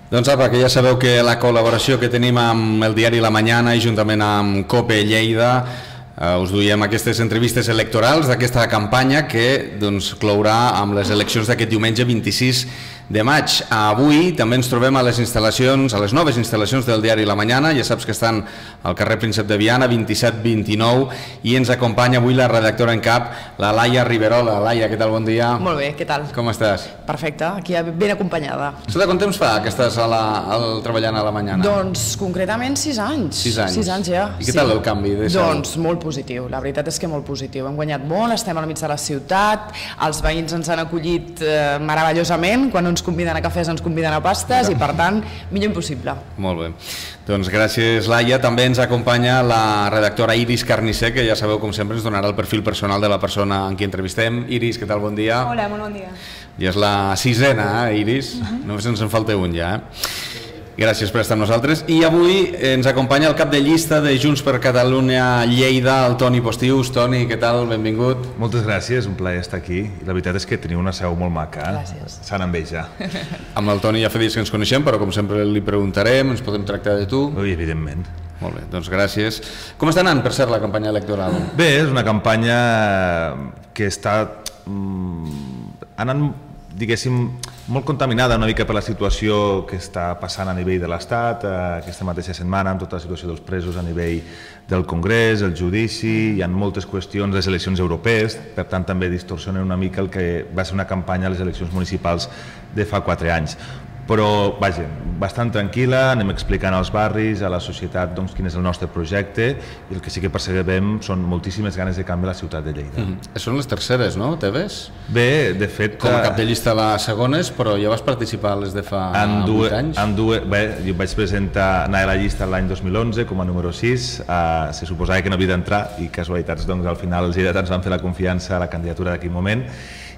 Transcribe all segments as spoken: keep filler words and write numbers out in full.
Doncs apa, que ja sabeu que la col·laboració que tenim amb el diari La Mañana i juntament amb COPE Lleida eh, us duiem aquestes entrevistes electorals d'aquesta campanya que doncs, clourà amb les eleccions d'aquest diumenge vint-i-sis de maig. Avui també ens trobem a les instal·lacions, a les noves instal·lacions del diari La Mañana, ja saps que estan al carrer Príncep de Viana, vint-i-set vint-i-nou, i ens acompanya avui la redactora en cap, la Laia Riverola. Laia, què tal? Bon dia. Molt bé, què tal? Com estàs? Perfecte, aquí ben acompanyada. Escolta, quant temps fa que estàs a la, al, treballant a La Mañana? Doncs concretament sis anys. Sis anys. Sis anys ja. I què tal el canvi? De doncs molt positiu, la veritat és que molt positiu. Hem guanyat molt, estem al mig de la ciutat, els veïns ens han acollit eh, meravellosament, quan ens conviden a cafès ens conviden a pastes i per tant, millor impossible. Molt bé. Doncs gràcies, Laia. També ens acompanya la redactora Iris Carnicer, que ja sabeu, com sempre, ens donarà el perfil personal de la persona en qui entrevistem. Iris, què tal? Bon dia. Hola, molt bon dia. Ja és la sisena, eh, Iris? Uh-huh. Només ens en falta un ja, eh? Gràcies per estar amb nosaltres. I avui ens acompanya el cap de llista de Junts per Catalunya Lleida, el Toni Postius. Toni, què tal? Benvingut. Moltes gràcies, un plaer estar aquí. I la veritat és que teniu una seu molt maca. Gràcies. Sant enveja. Amb el Toni ja fa dies que ens coneixem, però com sempre li preguntarem, ens podem tractar de tu. Ui, evidentment. Molt bé, doncs gràcies. Com està anant, per cert, la campanya electoral? Bé, és una campanya que està mm, anant, diguéssim, molt contaminada una mica per la situació que està passant a nivell de l'Estat, eh, aquesta mateixa setmana, amb tota la situació dels presos a nivell del Congrés, el judici, hi ha moltes qüestions, les eleccions europees, per tant també distorsionen una mica el que va ser una campanya a les eleccions municipals de fa quatre anys. Però, vaja, bastant tranquil·la, anem explicant als barris, a la societat, doncs, quin és el nostre projecte, i el que sí que percebem són moltíssimes ganes de canvi a la ciutat de Lleida. Mm-hmm. Són les terceres, no, teves? Bé, de fet... Com a cap de llista les segones, però ja vas participar a les de fa vuit anys? En dues, bé, jo vaig presentar, anar a la llista l'any dos mil onze com a número sis, eh, se suposava que no havia d'entrar, i casualitats, doncs, al final els lleidatans van fer la confiança a la candidatura d'aquell moment,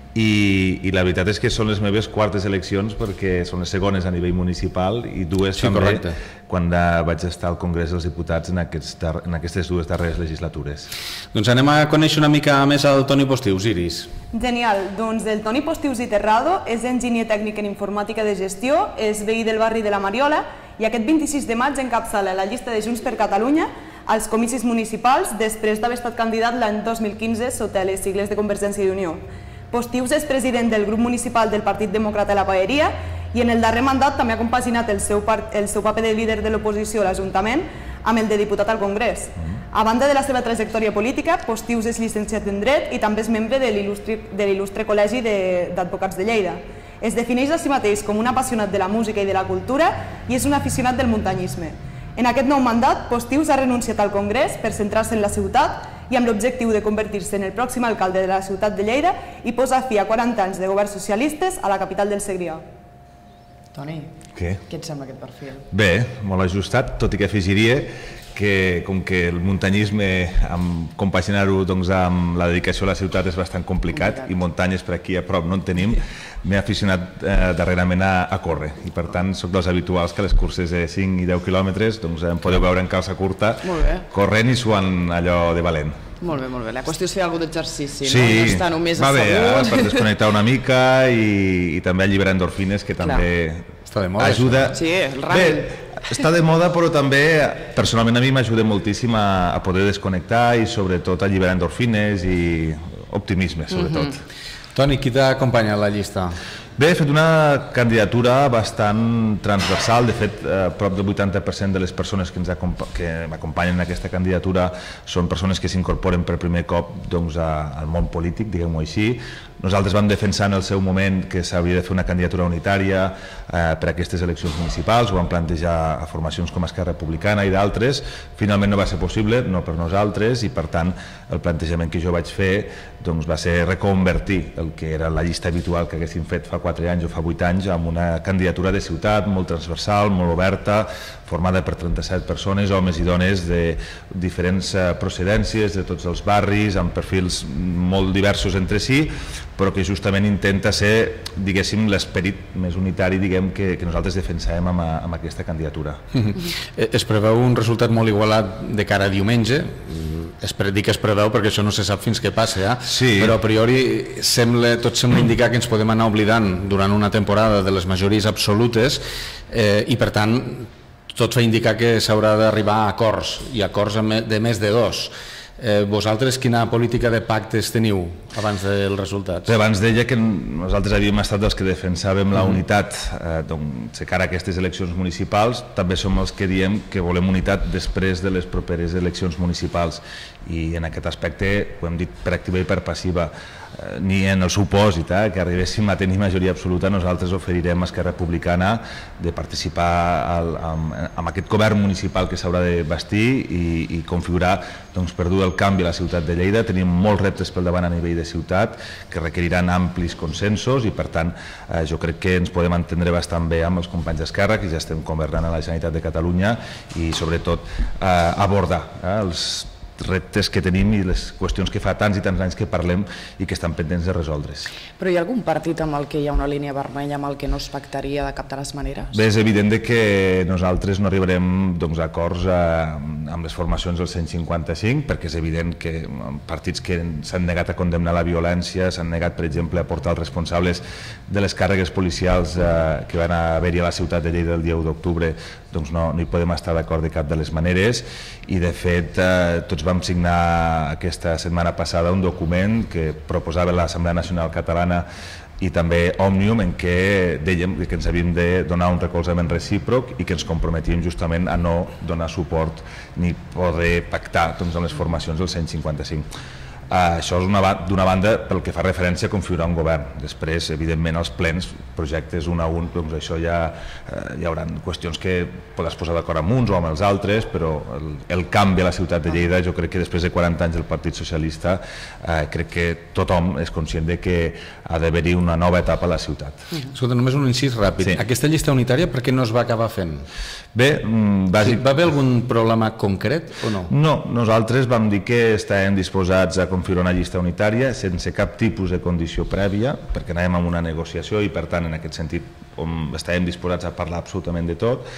I, i la veritat és que són les meves quartes eleccions perquè són les segones a nivell municipal i dues sí, també correcte. Quan vaig estar al Congrés dels Diputats en, aquests, en aquestes dues darreres legislatures. Doncs anem a conèixer una mica més el Toni Postius, Iris. Genial, doncs el Toni Postius i Terrado és enginyer tècnic en informàtica de gestió, és veí del barri de la Mariola i aquest vint-i-sis de maig encapçala la llista de Junts per Catalunya als comicis municipals després d'haver estat candidat l'any dos mil quinze sota les sigles de Convergència i Unió. Postius és president del grup municipal del Partit Demòcrata de la Paeria i en el darrer mandat també ha compaginat el seu, el seu paper de líder de l'oposició a l'Ajuntament amb el de diputat al Congrés. A banda de la seva trajectòria política, Postius és llicenciat en Dret i també és membre de l'il·lustre Col·legi d'Advocats de Lleida. Es defineix a si mateix com un apassionat de la música i de la cultura i és un aficionat del muntanyisme. En aquest nou mandat, Postius ha renunciat al Congrés per centrar-se en la ciutat i amb l'objectiu de convertir-se en el pròxim alcalde de la ciutat de Lleida i posar fi a quaranta anys de governs socialistes a la capital del Segrià. Toni, què? Què et sembla aquest perfil? Bé, molt ajustat, tot i que afegiria que com que el muntanyisme, compaginar-ho doncs, amb la dedicació a la ciutat és bastant complicat, complicat. I muntanyes per aquí a prop no en tenim, m'he aficionat eh, darrerament a, a córrer i per tant soc dels habituals que les curses de cinc i deu quilòmetres doncs, em podeu veure en calça curta corrent i suant allò de valent. Molt bé, molt bé. La qüestió és fer alguna d'exercici, sí, no? No estar només va assegut. Bé, eh? Per desconnectar una mica i, i també alliberar endorfines que també està de moda, ajuda. Sí, el running. Bé, està de moda, però també personalment a mi m'ajuda moltíssim a, a poder desconnectar i sobretot alliberar endorfines i optimisme, sobretot. Mm-hmm. Toni, qui t'acompanya a la llista? Bé, he fet una candidatura bastant transversal, de fet, eh, prop del vuitanta per cent de les persones que, ens que m'acompanyen en aquesta candidatura són persones que s'incorporen per primer cop doncs, a, al món polític, diguem-ho així. Nosaltres vam defensar en el seu moment que s'hauria de fer una candidatura unitària eh, per a aquestes eleccions municipals, ho vam plantejar a formacions com Esquerra Republicana i d'altres, finalment no va ser possible, no per nosaltres, i per tant el plantejament que jo vaig fer doncs, va ser reconvertir el que era la llista habitual que haguéssim fet fa quatre anys o fa vuit anys amb una candidatura de ciutat molt transversal, molt oberta, formada per trenta-set persones, homes i dones de diferents procedències, de tots els barris, amb perfils molt diversos entre si, però que justament intenta ser, diguéssim, l'esperit més unitari, diguem, que, que nosaltres defensàvem amb, amb aquesta candidatura. Mm-hmm. Es preveu un resultat molt igualat de cara a diumenge, dic es preveu perquè això no se sap fins que passe, eh? Sí. Però a priori sembla, tot sembla indicar que ens podem anar oblidant durant una temporada de les majories absolutes eh, i per tant tot fa indicar que s'haurà d'arribar a acords i acords de més de dos. Eh, vosaltres quina política de pactes teniu abans dels resultats? Abans deia que nosaltres havíem estat els que defensàvem la unitat eh, doncs, de cara a aquestes eleccions municipals, també som els que diem que volem unitat després de les properes eleccions municipals i en aquest aspecte ho hem dit per activa i per passiva. Eh, ni en el supòsit eh, que arribéssim a tenir majoria absoluta nosaltres oferirem a Esquerra Republicana de participar al, amb, amb aquest govern municipal que s'haurà de bastir i, i configurar doncs, per dur el canvi a la ciutat de Lleida. Tenim molts reptes pel davant a nivell de ciutat que requeriran amplis consensos i per tant eh, jo crec que ens podem entendre bastant bé amb els companys d'Esquerra que ja estem governant a la Generalitat de Catalunya i sobretot eh, abordar eh, els reptes que tenim i les qüestions que fa tants i tants anys que parlem i que estan pendents de resoldre's. Però hi ha algun partit amb el que hi ha una línia vermella amb el que no es pactaria de cap de les maneres? Bé, és evident que nosaltres no arribarem doncs, a acords eh, amb les formacions del cent cinquanta cinc perquè és evident que partits que s'han negat a condemnar la violència, s'han negat, per exemple, a portar els responsables de les càrregues policials eh, que van haver-hi a la ciutat de Lleida el dia u d'octubre, doncs no, no hi podem estar d'acord de cap de les maneres i de fet eh, tots vam signar aquesta setmana passada un document que proposava l'Assemblea Nacional Catalana i també Òmnium en què dèiem que ens havíem de donar un recolzament recíproc i que ens comprometíem justament a no donar suport ni poder pactar doncs, amb les formacions del cent cinquanta cinc. Uh, això és d'una banda pel que fa referència a configurar un govern. Després, evidentment, els plens, projectes un a un, doncs això ja uh, hi haurà qüestions que podràs posar d'acord amb uns o amb els altres, però el, el canvi a la ciutat de Lleida, jo crec que després de quaranta anys del Partit Socialista, uh, crec que tothom és conscient de que ha d'haver-hi una nova etapa a la ciutat. Escolta, només un incís ràpid. Sí. Aquesta llista unitària per què no es va acabar fent? Bé, bàsic... sí, va haver algun problema concret o no? No, nosaltres vam dir que estàvem disposats a configurar una llista unitària sense cap tipus de condició prèvia, perquè anàvem amb una negociació i per tant en aquest sentit estàvem disposats a parlar absolutament de tot,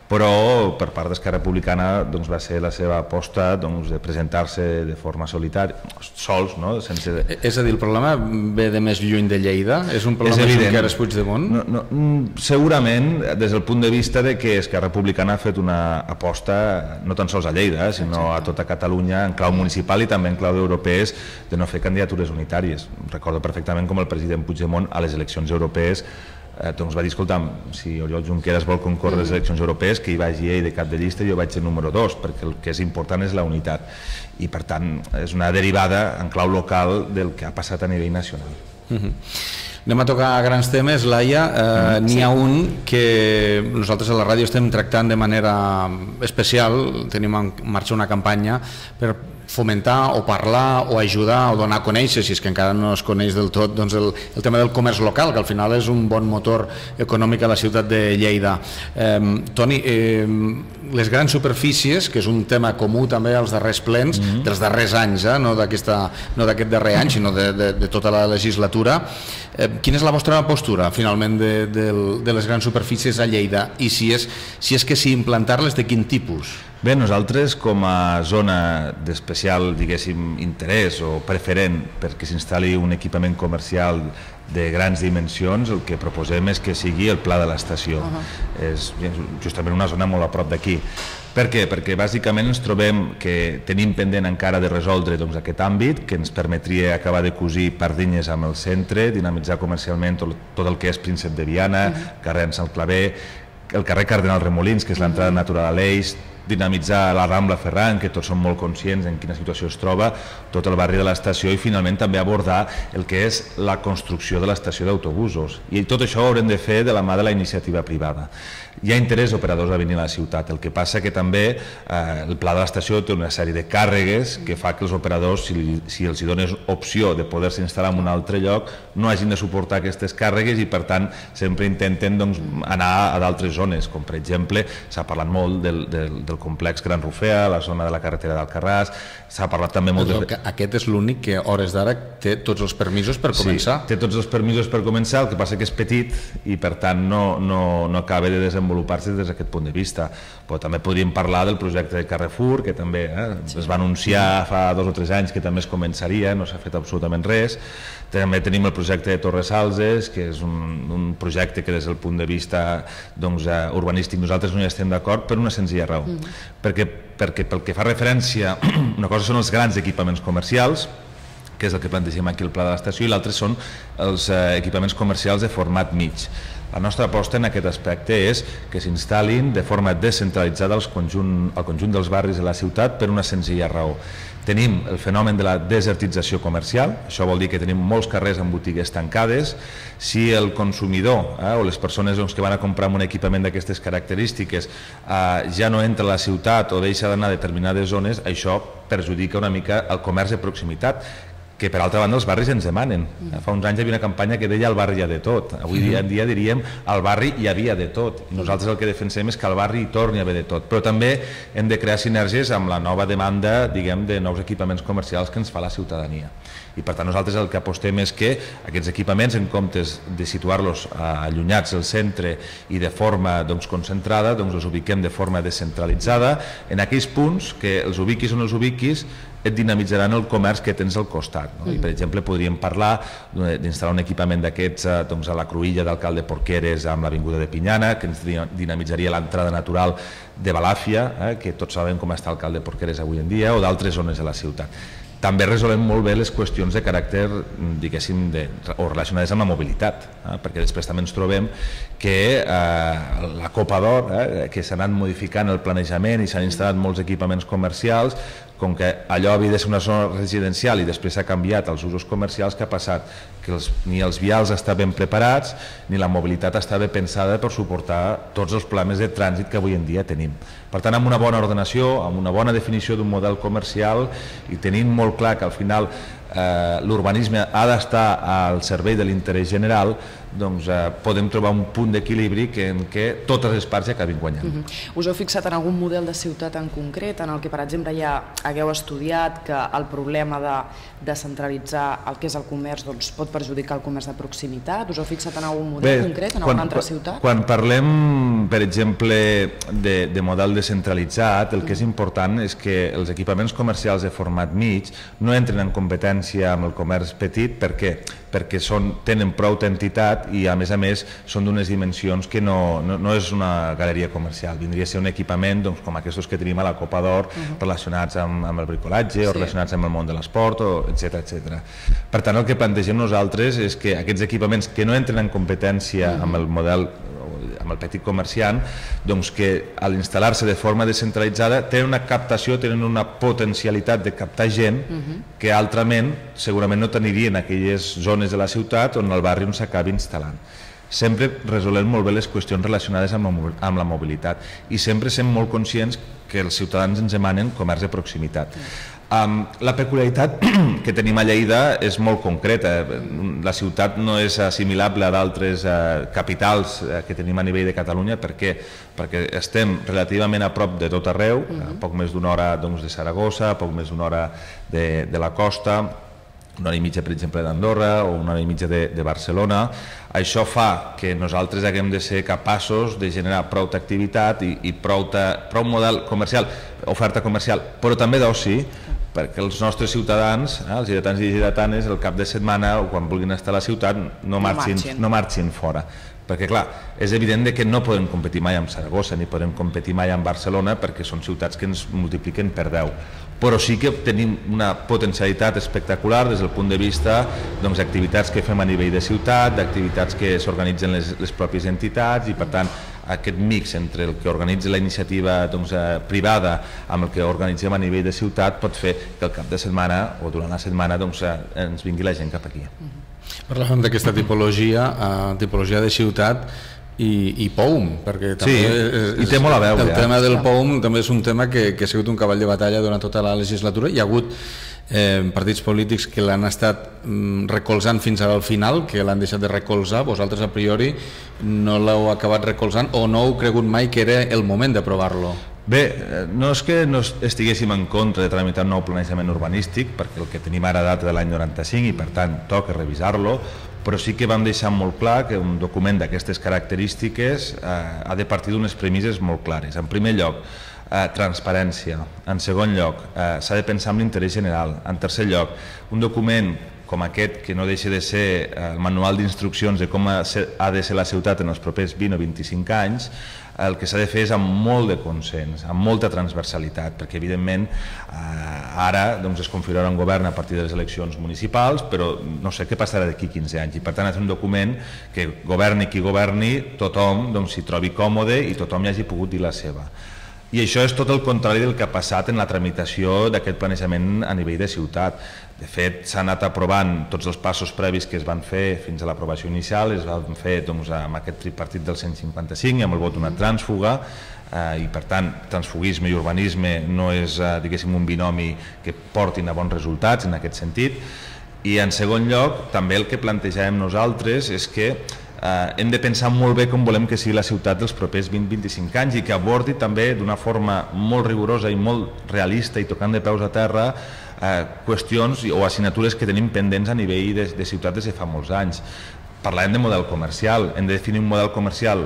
però per part d'Esquerra Republicana doncs, va ser la seva aposta doncs, de presentar-se de forma solitària, sols, no? Sense... És a dir, el problema ve de més lluny de Lleida? És un problema de Junqueras Puigdemont? No, no, segurament, des del punt de vista de que Esquerra Republicana ha fet una aposta no tan sols a Lleida, sinó a tota Catalunya en clau municipal i també en clau europees de no fer candidatures unitàries. Recordo perfectament com el president Puigdemont a les eleccions europees Eh, doncs va dir, escolta'm, si Oriol Junqueras vol concórrer a les eleccions europees, que hi vagi ell de cap de llista i jo vaig ser número dos, perquè el que és important és la unitat. I per tant, és una derivada en clau local del que ha passat a nivell nacional. Uh-huh. Anem a tocar grans temes, Laia. Eh, N'hi ha un que nosaltres a la ràdio estem tractant de manera especial, tenim en marxa una campanya per fomentar o parlar o ajudar o donar a conèixer, si és que encara no es coneix del tot, doncs el, el tema del comerç local, que al final és un bon motor econòmic a la ciutat de Lleida. Eh, Toni, eh, les grans superfícies, que és un tema comú també als darrers plens, mm-hmm. dels darrers anys, eh, no d'aquest no darrer any, sinó de, de, de tota la legislatura, eh, quina és la vostra postura, finalment, de, de, de les grans superfícies a Lleida? I si és, si és que si implantar-les, de quin tipus? Bé, nosaltres com a zona d'especial, diguéssim, interès o preferent perquè s'instal·li un equipament comercial de grans dimensions, el que proposem és que sigui el Pla de l'Estació. Uh-huh. És justament una zona molt a prop d'aquí. Per què? Perquè bàsicament ens trobem que tenim pendent encara de resoldre doncs, aquest àmbit que ens permetria acabar de cosir Pardinyes amb el centre, dinamitzar comercialment tot, tot el que és Príncep de Viana, uh-huh. carrer Sant Claver, el carrer Cardenal Remolins, que és l'entrada uh-huh. natural a l'Eix, dinamitzar la Rambla Ferran, que tots som molt conscients en quina situació es troba, tot el barri de l'estació i finalment també abordar el que és la construcció de l'estació d'autobusos. I tot això ho haurem de fer de la mà de la iniciativa privada. Hi ha interès operadors a venir a la ciutat, el que passa que també eh, el pla de l'estació té una sèrie de càrregues que fa que els operadors, si, si els hi dones opció de poder-se instal·lar en un altre lloc, no hagin de suportar aquestes càrregues i per tant sempre intenten doncs, anar a d'altres zones, com per exemple s'ha parlat molt del, del, del del complex Gran Rufea, la zona de la carretera d'Alcarràs. S'ha parlat també molt... De... Aquest és l'únic que a hores d'ara té tots els permisos per començar. Sí, té tots els permisos per començar, el que passa que és petit i per tant no, no, no acaba de desenvolupar-se des d'aquest punt de vista. Però també podríem parlar del projecte de Carrefour, que també eh, sí. es va anunciar fa dos o tres anys que també es començaria, no s'ha fet absolutament res. També tenim el projecte de Torres Salses, que és un, un projecte que des del punt de vista doncs, urbanístic nosaltres no hi estem d'acord per una senzilla raó. Mm. Perquè, perquè pel que fa referència, una cosa són els grans equipaments comercials, que és el que plantegem aquí al Pla de l'Estació, i l'altre són els eh, equipaments comercials de format mig. La nostra aposta en aquest aspecte és que s'instal·lin de forma descentralitzada al conjunt, al conjunt dels barris de la ciutat per una senzilla raó. Tenim el fenomen de la desertització comercial, això vol dir que tenim molts carrers amb botigues tancades. Si el consumidor eh, o les persones doncs, que van a comprar un equipament d'aquestes característiques eh, ja no entra a la ciutat o deixa d'anar a determinades zones, això perjudica una mica el comerç de proximitat, que per altra banda els barris ens demanen. Fa uns anys hi havia una campanya que deia al barri hi ha de tot. Avui dia en dia diríem al barri hi havia de tot. I nosaltres el que defensem és que al barri hi torni a haver de tot. Però també hem de crear sinergies amb la nova demanda, diguem, de nous equipaments comercials que ens fa la ciutadania. I per tant nosaltres el que apostem és que aquests equipaments, en comptes de situar-los allunyats del centre i de forma doncs, concentrada, doncs els ubiquem de forma descentralitzada en aquells punts que els ubiquis o no els ubiquis et dinamitzaran el comerç que tens al costat. No? I, per exemple, podríem parlar d'instal·lar un equipament d'aquests doncs, a la cruïlla d'Alcalde Porqueres amb l'Avinguda de Pinyana, que ens dinamitzaria l'entrada natural de Balàfia, eh, que tots sabem com està Alcalde Porqueres avui en dia, o d'altres zones de la ciutat. També resolem molt bé les qüestions de caràcter, diguéssim, de, o relacionades amb la mobilitat, eh? perquè després també ens trobem que eh, la Copa d'Or, eh, que s'ha anat modificant el planejament i s'han instal·lat molts equipaments comercials, com que allò havia de ser una zona residencial i després s'ha canviat als usos comercials, que ha passat que els, ni els vials estaven preparats ni la mobilitat estava pensada per suportar tots els problemes de trànsit que avui en dia tenim. Per tant, amb una bona ordenació, amb una bona definició d'un model comercial i tenint molt clar que al final eh, l'urbanisme ha d'estar al servei de l'interès general, doncs eh, podem trobar un punt d'equilibri que, en què totes les parts acabin guanyant. Uh-huh. Us heu fixat en algun model de ciutat en concret en el que, per exemple, ja hagueu estudiat que el problema de descentralitzar el que és el comerç doncs, pot perjudicar el comerç de proximitat? Us heu fixat en algun model Bé, concret, en quan, alguna altra ciutat? Quan parlem, per exemple, de, de model descentralitzat, el que és important és que els equipaments comercials de format mig no entren en competència amb el comerç petit. Per què? Perquè són, tenen prou entitat i a més a més són d'unes dimensions que no, no, no és una galeria comercial, vindria a ser un equipament doncs, com aquests que tenim a la Copa d'Or, uh-huh. relacionats amb, amb el bricolatge sí. o relacionats amb el món de l'esport, etcètera etcètera. Per tant, el que plantegem nosaltres és que aquests equipaments que no entren en competència uh-huh. amb el model amb el petit comerciant, doncs que a l'instal·lar-se de forma descentralitzada tenen una captació, tenen una potencialitat de captar gent uh-huh. que altrament segurament no tenirien aquelles zones de la ciutat on el barri on s'acabi instal·lant. Sempre resolem molt bé les qüestions relacionades amb la, amb la mobilitat i sempre som molt conscients que els ciutadans ens demanen comerç de proximitat. Uh-huh. Um, la peculiaritat que tenim a Lleida és molt concreta. La ciutat no és assimilable a d'altres uh, capitals uh, que tenim a nivell de Catalunya. Per què? Perquè estem relativament a prop de tot arreu, uh-huh. a poc més d'una hora doncs, de Saragossa, a poc més d'una hora de, de la costa, una hora i mitja, per exemple, d'Andorra o una hora i mitja de, de Barcelona. Això fa que nosaltres haguem de ser capaços de generar prou activitat i, i prou, prou model comercial, oferta comercial, però també d'oci, perquè els nostres ciutadans, eh, els lleidatans i lleidatanes, el cap de setmana o quan vulguin estar a la ciutat no marxin, no marxin fora. Perquè clar, és evident que no podem competir mai amb Saragossa ni podem competir mai amb Barcelona perquè són ciutats que ens multipliquen per deu. Però sí que tenim una potencialitat espectacular des del punt de vista doncs, d'activitats que fem a nivell de ciutat, d'activitats que s'organitzen les, les pròpies entitats i per tant aquest mix entre el que organitza la iniciativa doncs, eh, privada amb el que organitzem a nivell de ciutat pot fer que el cap de setmana o durant la setmana doncs, eh, ens vingui la gent cap aquí. Parlàvem d'aquesta tipologia, eh, tipologia de ciutat i, i P O U M, perquè també sí, és, i té molt a veure, el ja. tema del P O U M també és un tema que, que ha sigut un cavall de batalla durant tota la legislatura. Hi ha hagut eh, partits polítics que l'han estat mm, recolzant fins al final, que l'han deixat de recolzar. Vosaltres a priori no l'heu acabat recolzant o no heu cregut mai que era el moment d'aprovar-lo? Bé, no és que no estiguéssim en contra de tramitar un nou planejament urbanístic, perquè el que tenim ara data de l'any noranta-cinc i per tant toca revisar-lo, però sí que vam deixar molt clar que un document d'aquestes característiques eh, ha de partir d'unes premisses molt clares. En primer lloc, eh, transparència. En segon lloc, eh, s'ha de pensar en l'interès general. En tercer lloc, un document com aquest, que no deixa de ser el manual d'instruccions de com ha de ser la ciutat en els propers vint o vint-i-cinc anys, el que s'ha de fer és amb molt de consens, amb molta transversalitat, perquè evidentment eh, ara doncs, es configurarà un govern a partir de les eleccions municipals, però no sé què passarà d'aquí quinze anys, i per tant és un document que governi qui governi, tothom doncs, s'hi trobi còmode i tothom hi hagi pogut dir la seva. I això és tot el contrari del que ha passat en la tramitació d'aquest planejament a nivell de ciutat. De fet, s'han anat aprovant tots els passos previs que es van fer fins a l'aprovació inicial, es van fer doncs, amb aquest tripartit del cent cinquanta-cinc i amb el vot d'una trànsfuga, eh, i per tant transfugisme i urbanisme no és eh, diguéssim un binomi que portin a bons resultats en aquest sentit. I en segon lloc, també el que plantejàvem nosaltres és que Uh, hem de pensar molt bé com volem que sigui la ciutat dels propers vint a vint-i-cinc anys i que abordi també d'una forma molt rigorosa i molt realista i tocant de peus a terra uh, qüestions o assignatures que tenim pendents a nivell de, de ciutat des de fa molts anys. Parlàvem de model comercial, hem de definir un model comercial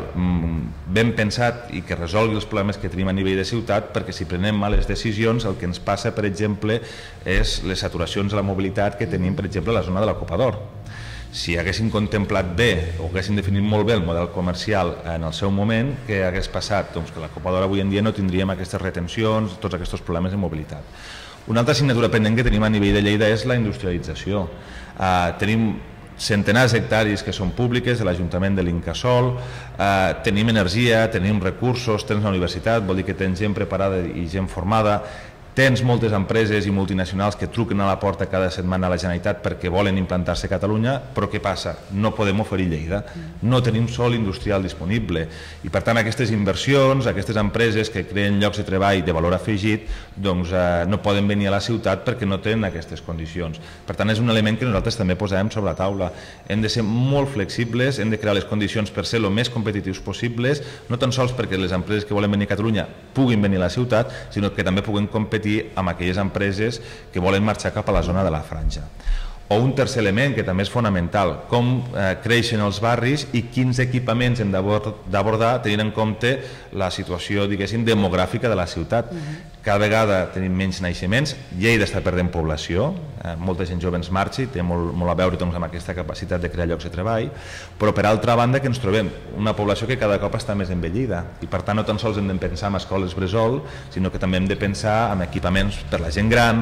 ben pensat i que resolgui els problemes que tenim a nivell de ciutat, perquè si prenem males decisions el que ens passa, per exemple, és les saturacions de la mobilitat que tenim, per exemple, a la zona de la Copa d'Or. Si haguéssim contemplat bé o haguéssim definit molt bé el model comercial en el seu moment, què hagués passat? Doncs que la Copa d'Or avui en dia no tindríem aquestes retencions, tots aquests problemes de mobilitat. Una altra assignatura pendent que tenim a nivell de Lleida és la industrialització. Uh, tenim centenars d'hectàrees que són públiques de l'Ajuntament de l'Incasòl, uh, tenim energia, tenim recursos, tens una universitat, vol dir que tens gent preparada i gent formada, tens moltes empreses i multinacionals que truquen a la porta cada setmana a la Generalitat perquè volen implantar-se a Catalunya, però què passa? No podem oferir Lleida, no tenim sòl industrial disponible i per tant aquestes inversions, aquestes empreses que creen llocs de treball de valor afegit, doncs eh, no poden venir a la ciutat perquè no tenen aquestes condicions. Per tant és un element que nosaltres també posàvem sobre la taula. Hem de ser molt flexibles, hem de crear les condicions per ser el més competitius possibles, no tan sols perquè les empreses que volen venir a Catalunya puguin venir a la ciutat, sinó que també puguin competir amb aquelles empreses que volen marxar cap a la zona de la franja. O un tercer element que també és fonamental, com eh, creixen els barris i quins equipaments hem d'abordar tenint en compte la situació, diguéssim, demogràfica de la ciutat. Uh-huh. Cada vegada tenim menys naixements, Lleida està perdent població, eh, molta gent jove ens marxa i té molt, molt a veure doncs, amb aquesta capacitat de crear llocs de treball, però per altra banda que ens trobem una població que cada cop està més envellida i per tant no tan sols hem de pensar en escoles bressol, sinó que també hem de pensar en equipaments per la gent gran,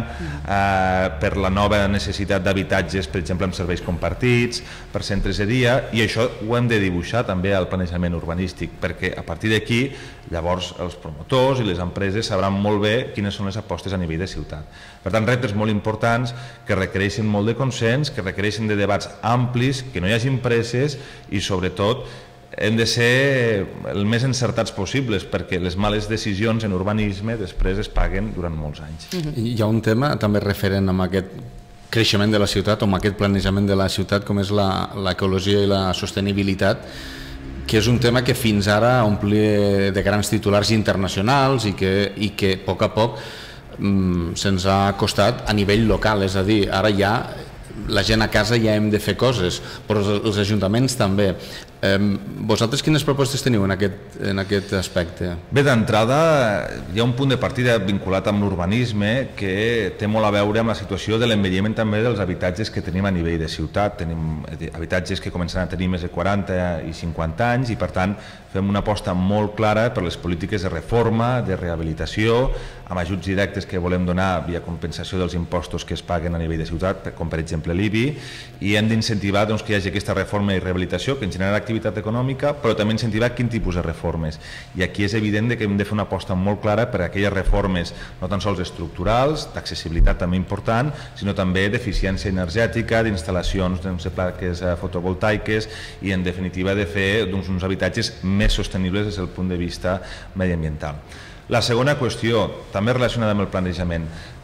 eh, per la nova necessitat d'habitatges, per exemple, amb serveis compartits, per centres de dia, i això ho hem de dibuixar també al planejament urbanístic, perquè a partir d'aquí llavors els promotors i les empreses sabran molt bé quines són les apostes a nivell de ciutat. Per tant, reptes molt importants que requereixen molt de consens, que requereixen de debats amplis, que no hi hagin presses i sobretot hem de ser el més encertats possibles perquè les males decisions en urbanisme després es paguen durant molts anys. Hi ha un tema també referent amb aquest creixement de la ciutat o amb aquest planejament de la ciutat com és l'ecologia i la sostenibilitat, que és un tema que fins ara omplia de grans titulars internacionals i que, i que a poc a poc mm, se'ns ha costat a nivell local, és a dir, ara ja la gent a casa ja hem de fer coses, però els ajuntaments també. Eh, vosaltres quines propostes teniu en aquest, en aquest aspecte? Bé, d'entrada hi ha un punt de partida vinculat amb l'urbanisme que té molt a veure amb la situació de l'envelliment també dels habitatges que tenim a nivell de ciutat. Tenim habitatges que comencen a tenir més de quaranta i cinquanta anys i per tant fem una aposta molt clara per les polítiques de reforma, de rehabilitació, amb ajuts directes que volem donar via compensació dels impostos que es paguen a nivell de ciutat, com per exemple l'I B I, i hem d'incentivar doncs, que hi hagi aquesta reforma i rehabilitació que ens genera activitat econòmica, però també incentivar quin tipus de reformes. I aquí és evident que hem de fer una aposta molt clara per a aquelles reformes no tan sols estructurals, d'accessibilitat també important, sinó també d'eficiència energètica, d'instal·lacions de plaques fotovoltaiques i en definitiva de fer doncs, uns habitatges més sostenibles des del punt de vista mediambiental. La segona qüestió, també relacionada amb el planejament,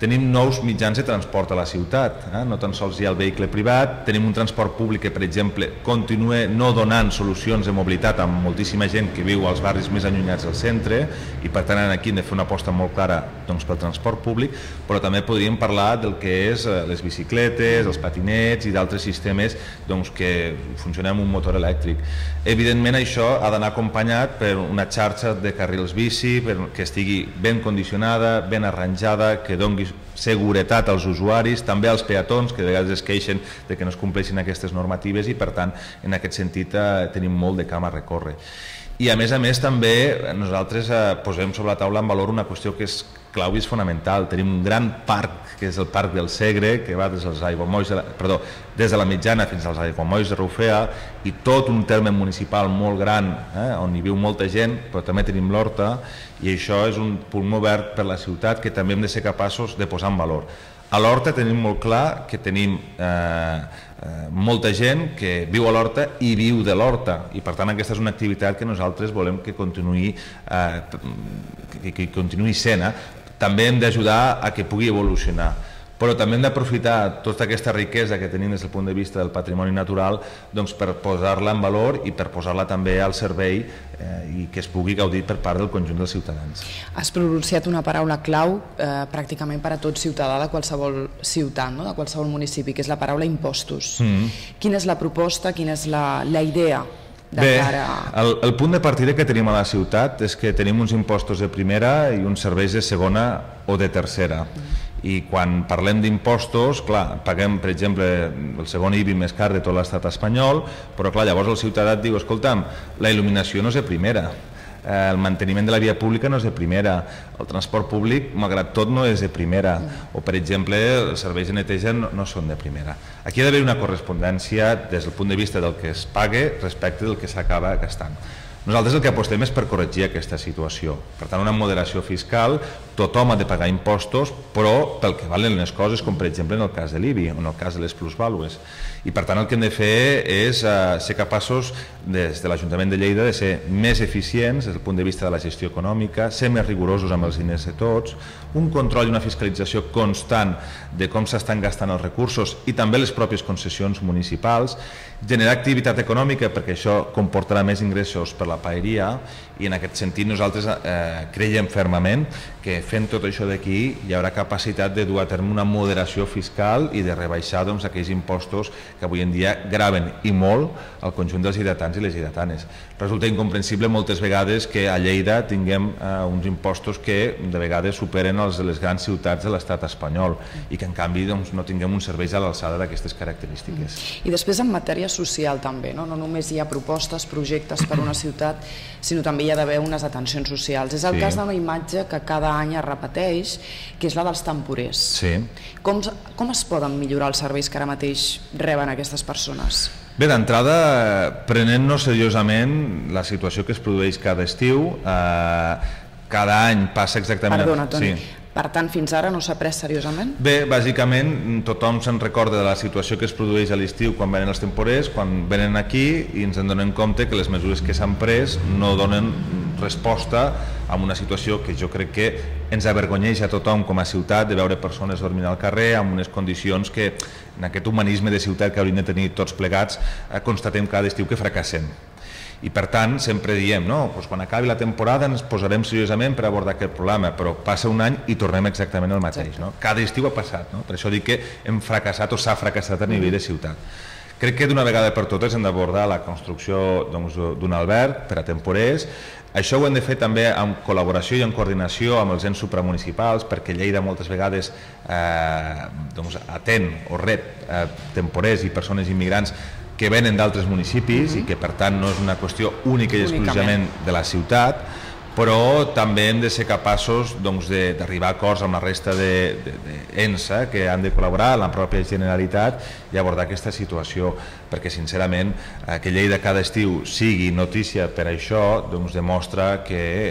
Tenim nous mitjans de transport a la ciutat, eh? No tan sols hi ha el vehicle privat, tenim un transport públic que, per exemple, continua no donant solucions de mobilitat a moltíssima gent que viu als barris més allunyats del centre, i per tant aquí hem de fer una aposta molt clara doncs, pel transport públic, però també podríem parlar del que és les bicicletes, els patinets i d'altres sistemes doncs, que funcionen amb un motor elèctric. Evidentment això ha d'anar acompanyat per una xarxa de carrils bici que estigui ben condicionada, ben arranjada, que doni seguretat als usuaris, també als peatons, que de vegades es queixen de que no es compleixin aquestes normatives, i per tant en aquest sentit eh, tenim molt de camp a recórrer. I a més a més també nosaltres eh, posem sobre la taula en valor una qüestió que és clau i és fonamental. Tenim un gran parc, que és el Parc del Segre, que va des dels aiguamolls de la, perdó, des de la Mitjana fins als aiguamolls de Rufea, i tot un terme municipal molt gran, eh, on hi viu molta gent, però també tenim l'Horta, i això és un punt obert per la ciutat que també hem de ser capaços de posar en valor. A l'Horta tenim molt clar que tenim eh, eh, molta gent que viu a l'Horta i viu de l'Horta, i per tant aquesta és una activitat que nosaltres volem que continuï, eh, que, que continuï sent. Eh? També hem d'ajudar a que pugui evolucionar, però també hem d'aprofitar tota aquesta riquesa que tenim des del punt de vista del patrimoni natural doncs, per posar-la en valor i per posar-la també al servei eh, i que es pugui gaudir per part del conjunt dels ciutadans. Has pronunciat una paraula clau eh, pràcticament per a tot ciutadà de qualsevol ciutat, no? De qualsevol municipi, que és la paraula impostos. Mm-hmm. Quina és la proposta, quina és la, la idea? Bé, el, el punt de partida que tenim a la ciutat és que tenim uns impostos de primera i uns serveis de segona o de tercera. I quan parlem d'impostos, clar, paguem, per exemple, el segon I B I més car de tot l'estat espanyol, però clar, llavors el ciutadà et diu, escolta'm, la il·luminació no és de primera, el manteniment de la via pública no és de primera, el transport públic, malgrat tot, no és de primera, o per exemple, els serveis de neteja no, no són de primera. Aquí ha d'haver una correspondència des del punt de vista del que es pague respecte del que s'acaba gastant. Nosaltres el que apostem és per corregir aquesta situació. Per tant, una moderació fiscal, tothom ha de pagar impostos, però pel que valen les coses, com per exemple en el cas de l'I B I o en el cas de les plusvàlues. I per tant el que hem de fer és uh, ser capaços des de l'Ajuntament de Lleida de ser més eficients des del punt de vista de la gestió econòmica, ser més rigorosos amb els diners de tots, un control i una fiscalització constant de com s'estan gastant els recursos i també les pròpies concessions municipals, generar activitat econòmica perquè això comportarà més ingressos per la paeria, i en aquest sentit nosaltres eh, creiem fermament que fent tot això d'aquí hi haurà capacitat de dur a terme una moderació fiscal i de rebaixar doncs, aquells impostos que avui en dia graven i molt al conjunt dels lleidatans i les lleidatanes. Resulta incomprensible moltes vegades que a Lleida tinguem eh, uns impostos que de vegades superen els de les grans ciutats de l'estat espanyol i que en canvi doncs, no tinguem uns serveis a l'alçada d'aquestes característiques. I després en matèria social també, no? No només hi ha propostes, projectes per una ciutat, sinó també hi ha d'haver unes atencions socials. És el sí. cas d'una imatge que cada any es repeteix, que és la dels temporers. Sí. Com, com es poden millorar els serveis que ara mateix reben aquestes persones? Bé, d'entrada, prenent-nos seriosament la situació que es produeix cada estiu, eh, cada any passa exactament... Perdona, Toni. Sí. Per tant, fins ara no s'ha pres seriosament? Bé, bàsicament tothom se'n recorda de la situació que es produeix a l'estiu quan venen els temporers, quan venen aquí i ens en donem compte que les mesures que s'han pres no donen resposta a una situació que jo crec que ens avergonyeix a tothom com a ciutat de veure persones dormint al carrer amb unes condicions que en aquest humanisme de ciutat que hauríem de tenir tots plegats constatem cada estiu que fracassem. I per tant sempre diem, no, doncs quan acabi la temporada ens posarem seriosament per abordar aquest problema, però passa un any i tornem exactament el mateix. No? Cada estiu ha passat, no? Per això dic que hem fracassat o s'ha fracassat a nivell de ciutat. Crec que d'una vegada per totes hem d'abordar la construcció doncs, d'un alberg per a temporers. Això ho hem de fer també en col·laboració i en coordinació amb els ens supramunicipals, perquè Lleida moltes vegades eh, doncs, atén o rep eh, temporers i persones immigrants que venen d'altres municipis uh-huh. i que per tant no és una qüestió única i exclusivament de la ciutat, però també hem de ser capaços doncs, d'arribar a acords amb la resta d'ens eh, que han de col·laborar, la pròpia Generalitat, i abordar aquesta situació, perquè sincerament eh, que Lleida cada estiu sigui notícia per això doncs, demostra que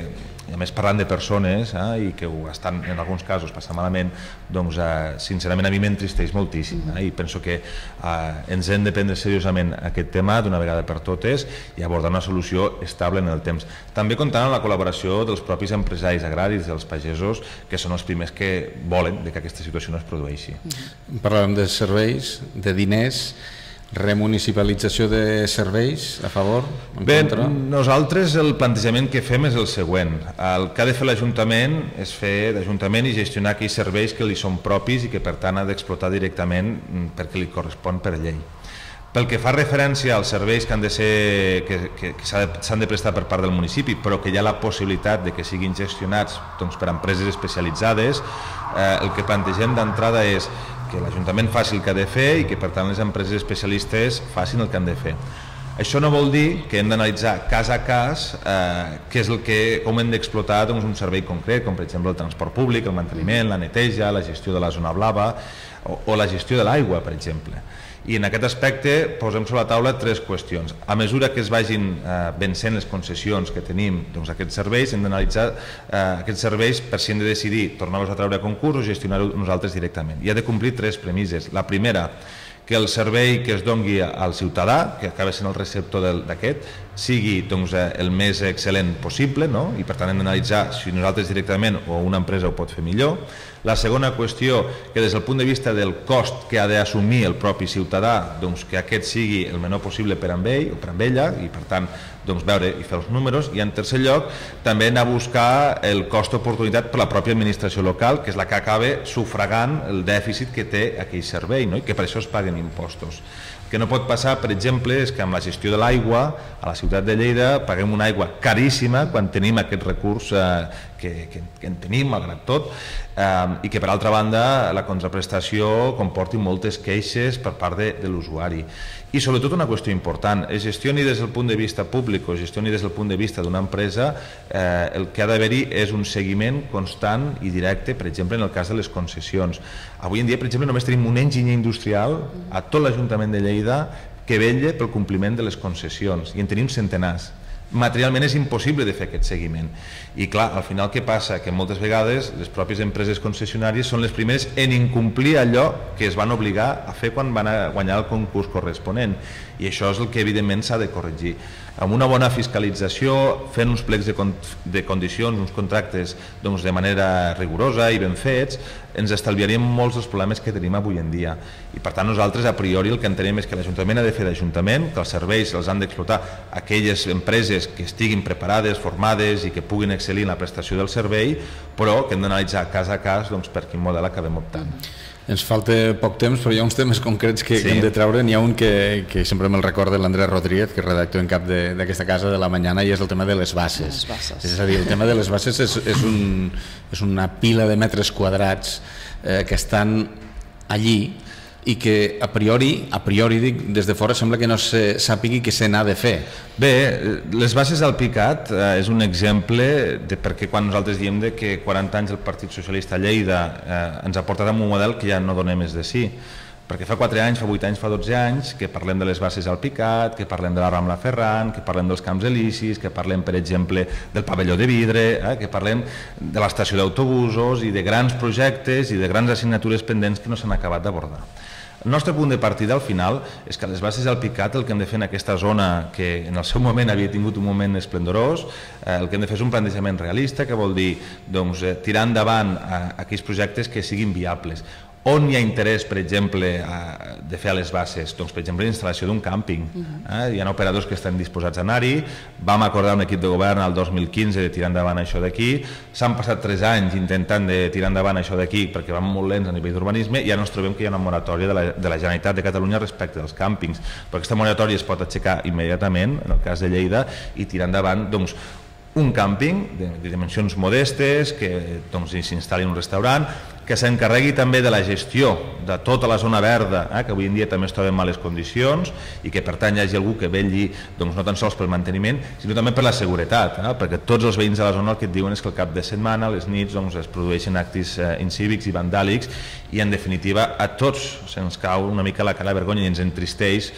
i a més parlant de persones eh, i que ho estan en alguns casos passant malament, doncs eh, sincerament a mi m'entristeix moltíssim eh, i penso que eh, ens hem de prendre seriosament aquest tema d'una vegada per totes i abordar una solució estable en el temps. També comptant amb la col·laboració dels propis empresaris agraris, dels pagesos, que són els primers que volen que aquesta situació no es produeixi. Parlàvem de serveis, de diners, remunicipalització de serveis, a favor, en Bé, contra? Nosaltres el plantejament que fem és el següent. El que ha de fer l'Ajuntament és fer d'Ajuntament i gestionar aquells serveis que li són propis i que per tant ha d'explotar directament perquè li correspon per llei. Pel que fa referència als serveis que han de ser que, que, que s'han de prestar per part del municipi, però que hi ha la possibilitat de que siguin gestionats doncs, per empreses especialitzades, eh, el que plantegem d'entrada és que l'Ajuntament faci el que ha de fer i que per tant les empreses especialistes facin el que han de fer. Això no vol dir que hem d'analitzar cas a cas eh, què és el que, com hem d'explotar doncs, un servei concret, com per exemple el transport públic, el manteniment, la neteja, la gestió de la zona blava o, o la gestió de l'aigua, per exemple. I en aquest aspecte posem sobre la taula tres qüestions. A mesura que es vagin eh, vencent les concessions que tenim doncs, aquests serveis, hem d'analitzar eh, aquests serveis per si hem de decidir tornar-los a treure a concurs o gestionar-ho nosaltres directament. I ha de complir tres premisses. La primera, que el servei que es dongui al ciutadà, que acaba sent el receptor d'aquest, sigui doncs, el més excel·lent possible, no? I per tant hem d'analitzar si nosaltres directament o una empresa ho pot fer millor. La segona qüestió, que des del punt de vista del cost que ha d'assumir el propi ciutadà, doncs que aquest sigui el menor possible per amb ell o per amb ella, i per tant doncs, veure i fer els números. I en tercer lloc, també anar a buscar el cost d'oportunitat per la pròpia administració local, que és la que acaba sufragant el dèficit que té aquell servei, no? I que per això es paguen impostos. El que no pot passar, per exemple, és que amb la gestió de l'aigua a la ciutat de Lleida paguem una aigua caríssima quan tenim aquest recurs eh, que, que, que en tenim, malgrat tot, eh, i que per altra banda la contraprestació comporti moltes queixes per part de, de l'usuari. I sobretot una qüestió important, es gestioni des del punt de vista públic o gestioni des del punt de vista d'una empresa, eh, el que ha d'haver-hi és un seguiment constant i directe, per exemple en el cas de les concessions. Avui en dia, per exemple, només tenim un enginyer industrial a tot l'Ajuntament de Lleida que vetlla pel compliment de les concessions i en tenim centenars. Materialment és impossible de fer aquest seguiment. I clar, al final què passa? Que moltes vegades les pròpies empreses concessionàries són les primeres en incomplir allò que es van obligar a fer quan van a guanyar el concurs corresponent. I això és el que evidentment s'ha de corregir. Amb una bona fiscalització, fent uns plecs de, con de condicions, uns contractes doncs, de manera rigorosa i ben fets, ens estalviaríem molts dels problemes que tenim avui en dia. I per tant nosaltres a priori el que entenem és que l'Ajuntament ha de fer d'Ajuntament, que els serveis els han d'explotar aquelles empreses que estiguin preparades, formades i que puguin excel·lir en la prestació del servei, però que hem d'analitzar cas a cas doncs, per quin model acabem optant. Ens falta poc temps, però hi ha uns temes concrets que, sí. que hem de treure. N'hi ha un que, que sempre me'l recorda l'Andrés Rodríguez, que és redactor en cap d'aquesta casa de La Mañana, i és el tema de les bases. Les bases. És a dir, el tema de les bases és, és, un, és una pila de metres quadrats eh, que estan allí i que a priori, a priori dic, des de fora sembla que no se sàpigui què se n'ha de fer. Bé, les bases del PICAT eh, és un exemple de perquè quan nosaltres diem de que quaranta anys el Partit Socialista a Lleida eh, ens ha portat a un model que ja no dona més de sí. Perquè fa quatre anys, fa vuit anys, fa dotze anys que parlem de les bases al PICAT, que parlem de la Rambla Ferran, que parlem dels camps elisis, que parlem, per exemple, del pavelló de vidre, eh, que parlem de l'estació d'autobusos i de grans projectes i de grans assignatures pendents que no s'han acabat d'abordar. El nostre punt de partida al final és que les bases del PICAT el que hem de fer en aquesta zona que en el seu moment havia tingut un moment esplendorós, eh, el que hem de fer és un plantejament realista, que vol dir doncs, eh, tirar endavant eh, aquells projectes que siguin viables. On hi ha interès, per exemple, de fer a les bases? Doncs, per exemple, la instal·lació d'un càmping. Eh? Hi ha operadors que estan disposats a anar-hi, vam acordar un equip de govern el dos mil quinze de tirar endavant això d'aquí, s'han passat tres anys intentant de tirar endavant això d'aquí perquè vam molt lents a nivell d'urbanisme i ja ens trobem que hi ha una moratòria de la, de la Generalitat de Catalunya respecte dels càmpings. Però aquesta moratòria es pot aixecar immediatament, en el cas de Lleida, i tirar endavant doncs, un càmping de, de dimensions modestes, que doncs, s'instal·li un restaurant, que s'encarregui també de la gestió de tota la zona verda, eh, que avui en dia també es troba en males condicions i que per tant hi hagi algú que vetlli doncs, no tan sols pel manteniment, sinó també per la seguretat, eh, perquè tots els veïns de la zona el que et diuen és que al cap de setmana, a les nits, doncs, es produeixen actes eh, incívics i vandàlics i en definitiva a tots se'ns cau una mica la cara de vergonya i ens entristeix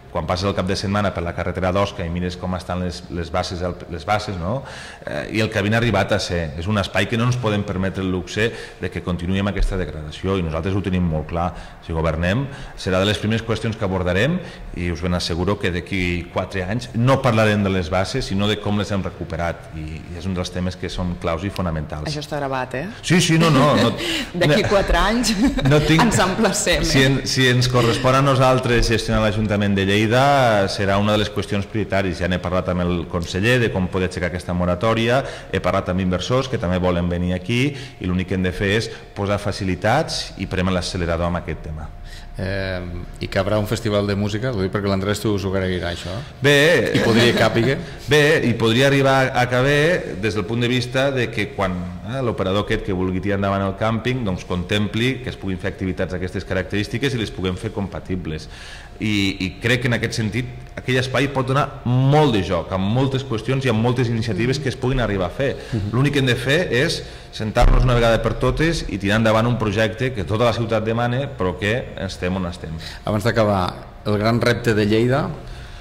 quan passes el cap de setmana per la carretera d'Osca i mires com estan les, les bases, les bases no? eh, i el que havien arribat a ser. És un espai que no ens podem permetre el luxe de que continuï amb aquesta degradació i nosaltres ho tenim molt clar. Si governem, serà de les primeres qüestions que abordarem i us ben asseguro que d'aquí quatre anys no parlarem de les bases, sinó de com les hem recuperat i, i és un dels temes que són claus i fonamentals. Això està gravat, eh? Sí, sí, no, no. no D'aquí quatre anys no tinc, ens emplacem. Si, en, si ens correspon a nosaltres gestionar l'Ajuntament de Lleida, serà una de les qüestions prioritàries. Ja n'he parlat amb el conseller de com poder aixecar aquesta moratòria, he parlat amb inversors que també volen venir aquí i l'únic que hem de fer és posar facilitats i premer l'accelerador amb aquest tema. Eh, I que haurà un festival de música, ho dic perquè l'Andrés tu s'ho agrairà això. Bé, i podria càpiga. Bé, i podria arribar a caber des del punt de vista de que quan eh, l'operador aquest que vulgui tirar endavant el càmping doncs contempli que es puguin fer activitats d'aquestes característiques i les puguem fer compatibles. I, i crec que en aquest sentit aquell espai pot donar molt de joc, amb moltes qüestions i amb moltes iniciatives que es puguin arribar a fer. L'únic que hem de fer és sentar-nos una vegada per totes i tirar endavant un projecte que tota la ciutat demana però que estem on estem. Abans d'acabar, el gran repte de Lleida?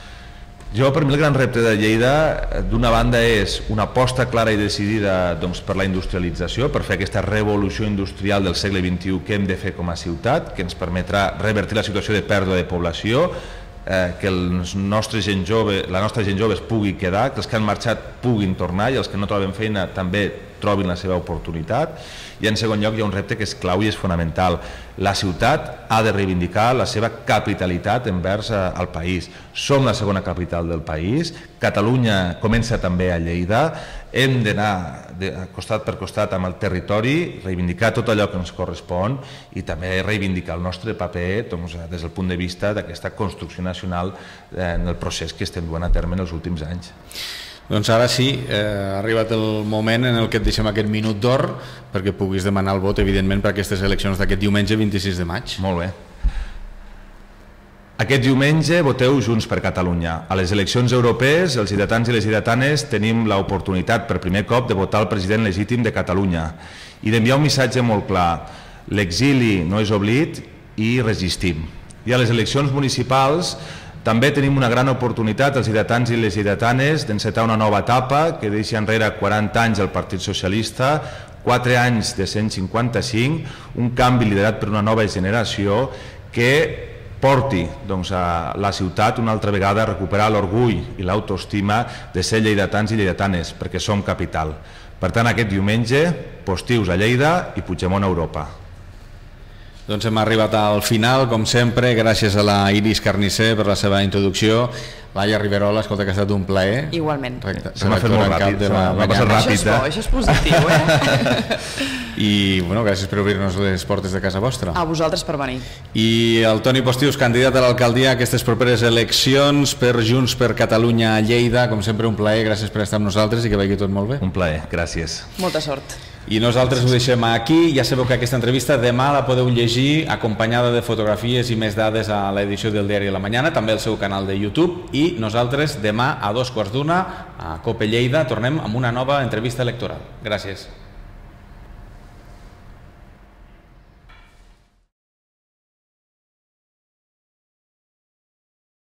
Jo, per mi, el gran repte de Lleida, d'una banda, és una aposta clara i decidida doncs, per la industrialització, per fer aquesta revolució industrial del segle vint-i-u que hem de fer com a ciutat, que ens permetrà revertir la situació de pèrdua de població, eh, que els nostres gent jove, la nostra gent jove es pugui quedar, que els que han marxat puguin tornar i els que no troben feina també trobin la seva oportunitat. I en segon lloc hi ha un repte que és clau i és fonamental. La ciutat ha de reivindicar la seva capitalitat envers al país. Som la segona capital del país, Catalunya comença també a Lleida, hem d'anar costat per costat amb el territori, reivindicar tot allò que ens correspon i també reivindicar el nostre paper doncs, des del punt de vista d'aquesta construcció nacional en el procés que estem duent a terme en els últims anys. Doncs ara sí, eh, ha arribat el moment en el que et deixem aquest minut d'or perquè puguis demanar el vot, evidentment, per aquestes eleccions d'aquest diumenge vint-i-sis de maig. Molt bé. Aquest diumenge voteu Junts per Catalunya. A les eleccions europees, els lleidatans i les lleidatanes tenim l'oportunitat per primer cop de votar el president legítim de Catalunya i d'enviar un missatge molt clar. L'exili no és oblit i resistim. I a les eleccions municipals també tenim una gran oportunitat, els lleidatans i les lleidatanes, d'encetar una nova etapa que deixa enrere quaranta anys el Partit Socialista, quatre anys de cent cinquanta-cinc, un canvi liderat per una nova generació que porti doncs, a la ciutat una altra vegada a recuperar l'orgull i l'autoestima de ser lleidatans i lleidatanes, perquè som capital. Per tant, aquest diumenge, Postius a Lleida i Puigdemont a Europa. Doncs hem arribat al final, com sempre, gràcies a la Iris Carnicer per la seva introducció. Laia Riverola, escolta, que ha estat un plaer. Igualment. Se m'ha fet molt ràpid, m'ha passat ràpid. Això és bo, això és positiu, eh? I, bueno, gràcies per obrir-nos les portes de casa vostra. A vosaltres per venir. I el Toni Postius, candidat a l'alcaldia a aquestes properes eleccions per Junts per Catalunya a Lleida. Com sempre, un plaer, gràcies per estar amb nosaltres i que vagi tot molt bé. Un plaer, gràcies. Molta sort. I nosaltres ho deixem aquí. Ja sabeu que aquesta entrevista demà la podeu llegir acompanyada de fotografies i més dades a l'edició del diari La Mañana, també al seu canal de YouTube, i nosaltres demà a dos quarts d'una a COPE Lleida tornem amb una nova entrevista electoral. Gràcies.